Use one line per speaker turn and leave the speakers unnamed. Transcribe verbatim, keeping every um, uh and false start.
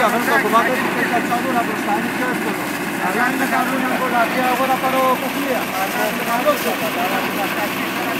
αφήνω το κομμάτι και κατσαβούρα μπροστά, είναι πιο εύκολο. Αλλά είναι καλούν από λαβία, εγώ θα πάρω κοφλία.